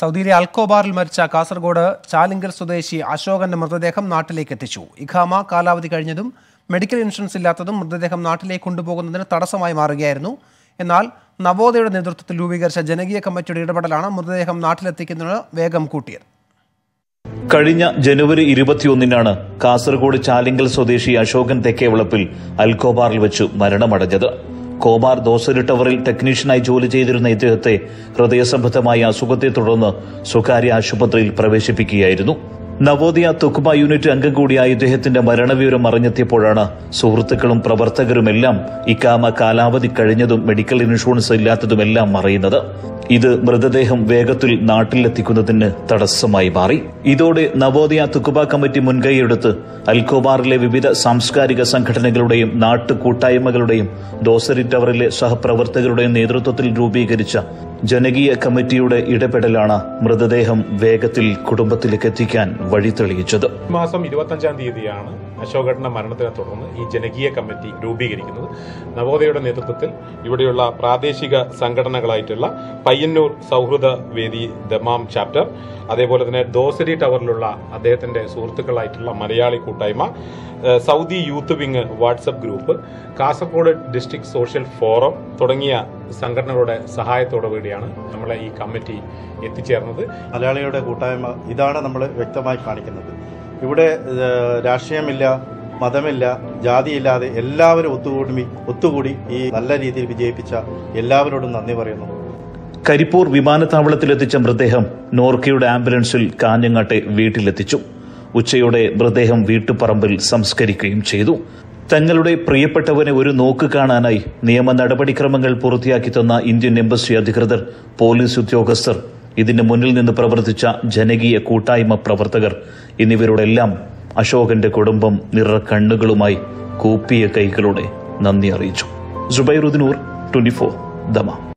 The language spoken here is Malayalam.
സൗദിയിലെ അൽക്കോബാറിൽ മരിച്ച കാസർഗോഡ് ചാലിങ്കൽ സ്വദേശി അശോകന്റെ മൃതദേഹം നാട്ടിലേക്ക് എത്തിച്ചു. ഇഖാമ കാലാവധി കഴിഞ്ഞതും മെഡിക്കൽ ഇൻഷുറൻസ് ഇല്ലാത്തതും മൃതദേഹം നാട്ടിലേക്ക് കൊണ്ടുപോകുന്നതിന് തടസ്സമായി മാറുകയായിരുന്നു. എന്നാൽ നവോദയയുടെ നേതൃത്വത്തിൽ രൂപീകരിച്ച ജനകീയ കമ്മിറ്റിയുടെ ഇടപെടലാണ് മൃതദേഹം നാട്ടിലെത്തിക്കുന്നതിന് വേഗം കൂട്ടിയത്. കഴിഞ്ഞ ജനുവരി 21-നാണ് കാസർഗോഡ് ചാലിങ്കൽ സ്വദേശി അശോകൻ തെക്കേവളപ്പിൽ അൽക്കോബാറിൽ വെച്ച് മരണമടഞ്ഞത്. കോബാർ ദോസരി ടവറിൽ ടെക്നീഷ്യനായി ജോലി ചെയ്തിരുന്ന ഇദ്ദേഹത്തെ ഹൃദയസംബന്ധമായ അസുഖത്തെ തുടർന്ന് സ്വകാര്യ ആശുപത്രിയിൽ പ്രവേശിപ്പിക്കുകയായിരുന്നു. നവോദയ തുക്മ യൂണിറ്റ് അംഗം കൂടിയായ ഇദ്ദേഹത്തിന്റെ മരണവിവരം അറിഞ്ഞെത്തിയപ്പോഴാണ് സുഹൃത്തുക്കളും പ്രവർത്തകരുമെല്ലാം ഇഖാമ കാലാവധി കഴിഞ്ഞതും മെഡിക്കൽ ഇൻഷുറൻസ് ഇല്ലാത്തതുമെല്ലാം അറിയുന്നത്. ഇത് മൃതദേഹം വേഗത്തിൽ നാട്ടിലെത്തിക്കുന്നതിന് തടസ്സമായി മാറി. ഇതോടെ നവോദയ തുക്ബ കമ്മിറ്റി മുൻകൈയെടുത്ത് അൽക്കോബാറിലെ വിവിധ സാംസ്കാരിക സംഘടനകളുടെയും നാട്ടുകൂട്ടായ്മകളുടെയും ദോസരി ടവറിലെ സഹപ്രവർത്തകരുടെയും നേതൃത്വത്തിൽ രൂപീകരിച്ച ജനകീയ കമ്മിറ്റിയുടെ ഇടപെടലാണ് മൃതദേഹം വേഗത്തിൽ കുടുംബത്തിലേക്ക് എത്തിക്കാൻ വഴി തെളിയിച്ചത്. മാസം 25-ാം തീയതിയാണ് അശോകന്റെ മരണത്തിനെ തുടർന്ന് ഈ ജനകീയ കമ്മിറ്റി രൂപീകരിക്കുന്നത്. നവോദയയുടെ നേതൃത്വത്തിൽ ഇവിടെയുള്ള പ്രാദേശിക സംഘടനകളായിട്ടുള്ള പയ്യന്നൂർ സൗഹൃദ വേദി ദമാം ചാപ്റ്റർ, അതേപോലെ തന്നെ ദോസരി ടവറിലുള്ള അദ്ദേഹത്തിന്റെ സുഹൃത്തുക്കളായിട്ടുള്ള മലയാളി കൂട്ടായ്മ, Saudi youth wing WhatsApp group, Kasaragod district social forum തുടങ്ങിയ സംഘടനകളുടെ സഹായത്തോടു കൂടിയാണ് നമ്മളെ ഈ കമ്മിറ്റി എത്തിച്ചേർന്നത്. മലയാളികളുടെ കൂട്ടായ്മ ഇതാണ് നമ്മൾ വ്യക്തമായി കാണിക്കുന്നത്. ഇവിടെ രാഷ്ട്രീയമില്ല, മതമില്ല, ജാതിയില്ലാതെ എല്ലാവരും ഒത്തുകൂടി ഈ നല്ല രീതിയിൽ വിജയിപ്പിച്ച എല്ലാവരോടും നന്ദി പറയുന്നു. കരിപ്പൂർ വിമാനത്താവളത്തിലെത്തിച്ച മൃതദേഹം നോർക്കയുടെ ആംബുലൻസിൽ കാഞ്ഞങ്ങാട്ടെ വീട്ടിലെത്തിച്ചു. ഉച്ചയോടെ മൃതദേഹം വീട്ടുപറമ്പിൽ സംസ്കരിക്കുകയും ചെയ്തു. തങ്ങളുടെ പ്രിയപ്പെട്ടവനെ ഒരു നോക്ക് കാണാനായി നിയമ നടപടിക്രമങ്ങൾ പൂർത്തിയാക്കി തന്ന ഇന്ത്യൻ എംബസി അധികൃതർ, പോലീസ് ഉദ്യോഗസ്ഥർ, ഇതിന് മുന്നിൽ നിന്ന് പ്രവർത്തിച്ച ജനകീയ കൂട്ടായ്മ പ്രവർത്തകർ എന്നിവരോടെല്ലാം അശോകന്റെ കുടുംബം നിറക്കണ്ണുകളുമായി കൂപ്പിയ കൈകളോടെ നന്ദി അറിയിച്ചു. സുബൈറുദ്ദീൻ, 24 ദമാം.